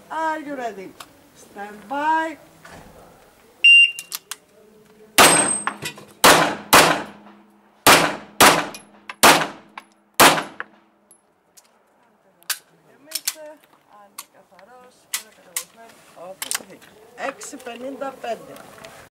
Are you ready? Stand by. Γεμίστε, αν είναι καθαρός, πέρα κατεβασμένο, όπως έχει. 6,55.